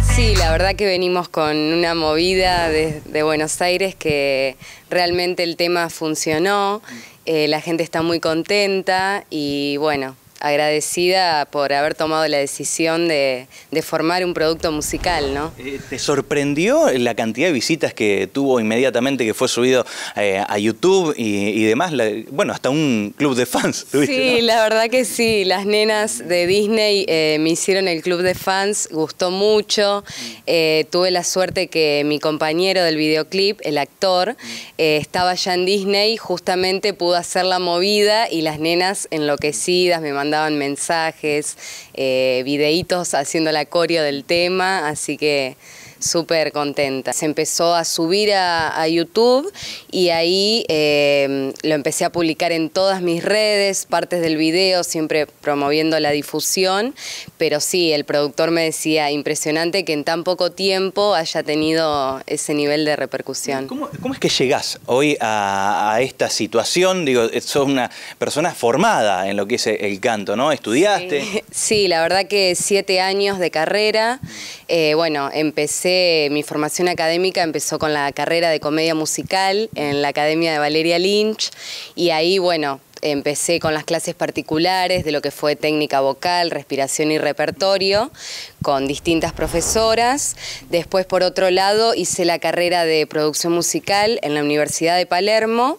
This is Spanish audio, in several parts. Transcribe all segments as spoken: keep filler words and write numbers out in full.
Sí, la verdad que venimos con una movida de, de Buenos Aires que realmente el tema funcionó, eh, la gente está muy contenta y bueno, agradecida por haber tomado la decisión de, de formar un producto musical, ¿no? Eh, ¿Te sorprendió la cantidad de visitas que tuvo inmediatamente, que fue subido eh, a YouTube y, y demás? La, bueno, hasta un club de fans tuviste, Sí, ¿no? la verdad que sí. Las nenas de Disney eh, me hicieron el club de fans, gustó mucho. Eh, tuve la suerte que mi compañero del videoclip, el actor, eh, estaba ya en Disney, justamente pudo hacer la movida y las nenas enloquecidas me mandaban mensajes, eh, videitos haciendo la coreo del tema, así que súper contenta. Se empezó a subir a, a YouTube y ahí eh, lo empecé a publicar en todas mis redes, partes del video, siempre promoviendo la difusión, pero sí, el productor me decía, impresionante que en tan poco tiempo haya tenido ese nivel de repercusión. ¿Cómo, cómo es que llegás hoy a, a esta situación? Digo, sos una persona formada en lo que es el canto, ¿no? ¿Estudiaste? Sí, sí, la verdad que siete años de carrera. Eh, bueno, empecé, mi formación académica empezó con la carrera de comedia musical en la Academia de Valeria Lynch y ahí, bueno, empecé con las clases particulares de lo que fue técnica vocal, respiración y repertorio, con distintas profesoras. Después, por otro lado, hice la carrera de producción musical en la Universidad de Palermo.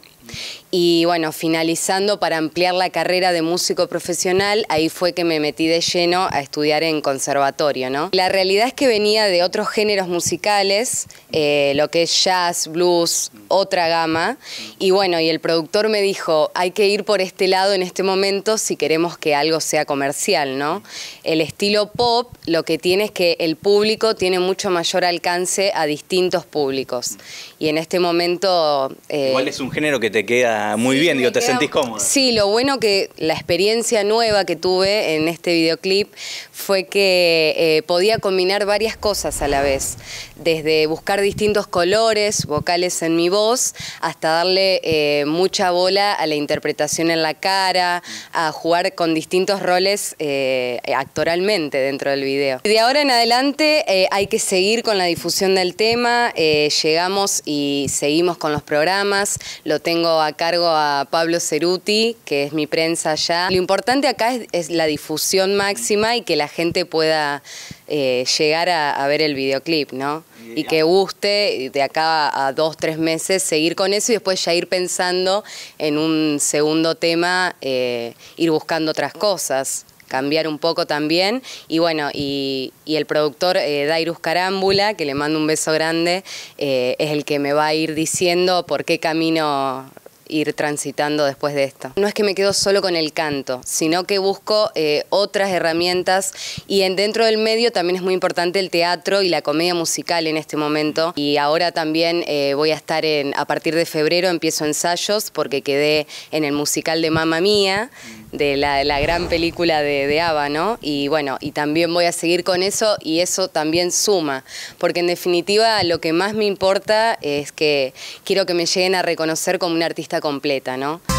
Y bueno, finalizando para ampliar la carrera de músico profesional, ahí fue que me metí de lleno a estudiar en conservatorio, ¿no? La realidad es que venía de otros géneros musicales, eh, lo que es jazz, blues, otra gama, y bueno, y el productor me dijo, hay que ir por este lado en este momento si queremos que algo sea comercial, ¿no? El estilo pop lo que tiene es que el público tiene mucho mayor alcance a distintos públicos, y en este momento... Eh, Igual es un género que te queda muy sí, bien, digo, ¿te queda, sentís cómoda? Sí, lo bueno que la experiencia nueva que tuve en este videoclip fue que eh, podía combinar varias cosas a la vez, desde buscar distintos colores vocales en mi voz, hasta darle eh, mucha bola a la interpretación en la cara, a jugar con distintos roles eh, actoralmente dentro del video. De ahora en adelante eh, hay que seguir con la difusión del tema, eh, llegamos y seguimos con los programas, lo tengo a cargo a Pablo Ceruti, que es mi prensa allá. Lo importante acá es, es la difusión máxima y que la gente pueda eh, llegar a, a ver el videoclip, ¿no? Y que guste de acá a dos, tres meses seguir con eso y después ya ir pensando en un segundo tema, eh, ir buscando otras cosas, cambiar un poco también. Y bueno, y, y el productor eh, Dairus Carámbula, que le mando un beso grande, eh, es el que me va a ir diciendo por qué camino ir transitando después de esto. No es que me quedo solo con el canto, sino que busco eh, otras herramientas y en, dentro del medio también es muy importante el teatro y la comedia musical en este momento. Y ahora también eh, voy a estar en, a partir de febrero empiezo ensayos porque quedé en el musical de Mamma Mía, de la, la gran película de, de ABBA, ¿no? Y bueno, y también voy a seguir con eso y eso también suma, porque en definitiva lo que más me importa es que quiero que me lleguen a reconocer como una artista completa, ¿no?